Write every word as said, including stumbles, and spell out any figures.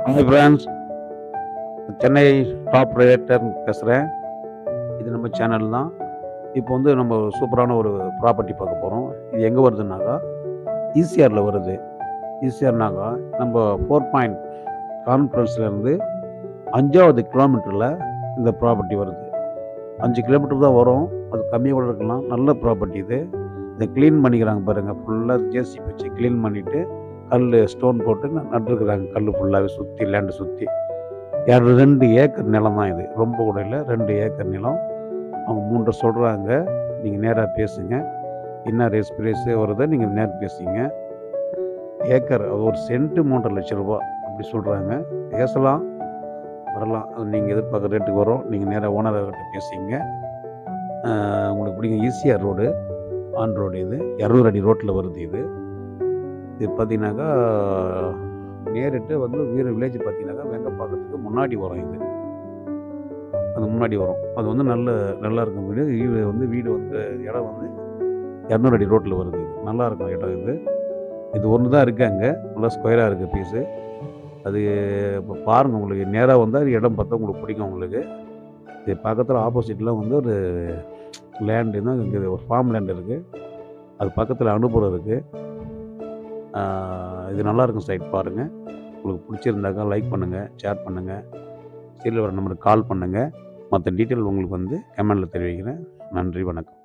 Hi friends, Chennai top realtor பேசுகிறேன். இது நம்ம சேனல் தான். இப்போ வந்து நம்ம சூப்பரான ஒரு ப்ராப்பர்ட்டி பார்க்க போகிறோம். இது எங்கே வருதுன்னாக்கா ஈசிஆரில் வருது. ஈசிஆர்னாக்கா நம்ம ஃபோர் பாயிண்ட் கான்ஃபரன்ஸ்லேருந்து அஞ்சாவது கிலோமீட்டரில் இந்த ப்ராப்பர்ட்டி வருது. அஞ்சு கிலோமீட்டர் தான் வரும், அது கம்மியாக கூட இருக்கலாம். நல்ல ப்ராப்பர்ட்டி இது. இதை க்ளீன் பண்ணிக்கிறாங்க பாருங்கள். ஃபுல்லாக ஜேசிபி வச்சு க்ளீன் பண்ணிவிட்டு கல் ஸ்டோன் போட்டு நட்டுருக்குறாங்க. கல் ஃபுல்லாகவே சுற்றி லேண்டு சுற்றி யார் ரெண்டு ஏக்கர் நிலம் தான் இது. ரொம்ப கூட இல்லை, ரெண்டு ஏக்கர் நிலம். அவங்க மூன்றரை சொல்கிறாங்க. நீங்கள் நேராக பேசுங்க. என்ன ரேஸ் ப்ரைஸு வருதோ நீங்கள் நேராக பேசுங்க. ஏக்கர் அது ஒரு சென்ட்டு மூன்றரை லட்சம் ரூபா அப்படி சொல்கிறாங்க. பேசலாம், வரலாம். அது நீங்கள் எதிர்பார்க்குற ரேட்டுக்கு வரும். நீங்கள் நேராக ஓனர்கிட்ட பேசிங்க. உங்களுக்கு பிடிக்கும். ECR road, on road. இது இரநூறு அடி ரோட்டில் வருது. இது இது பார்த்தீங்கன்னாக்கா நேரிட்டு வந்து வீர வில்லேஜ் பார்த்தீங்கன்னாக்கா வெங்கப்பாக்கத்துக்கு முன்னாடி வரும். இது அது முன்னாடி வரும். அது வந்து நல்ல நல்லா இருக்கும் வீடு. வீடு வந்து வீடு வந்து இடம் வந்து இரநூறு அடி ரோட்டில் வருது. இது நல்லா இருக்கும் இடம். இது இது ஒன்று தான் இருக்குது அங்கே. நல்லா ஸ்கொயராக இருக்குது பீஸு. அது இப்போ பாருங்கள், உங்களுக்கு நேராக வந்தால் இடம் பார்த்தா உங்களுக்கு பிடிக்கும். உங்களுக்கு இது பக்கத்தில் ஆப்போசிட்டில் வந்து ஒரு லேண்டு தான் இருக்குது. ஒரு ஃபார்ம் லேண்ட் இருக்குது. அது பக்கத்தில் அனுப்புறம் இருக்குது. இது நல்லாயிருக்கும் சைட். பாருங்கள். உங்களுக்கு பிடிச்சிருந்தாக்கா லைக் பண்ணுங்கள், ஷேர் பண்ணுங்கள், சீரியல் வர நம்பருக்கு கால் பண்ணுங்கள். மற்ற டீட்டெயில் உங்களுக்கு வந்து கமெண்டில் தெரிவிக்கிறேன். நன்றி, வணக்கம்.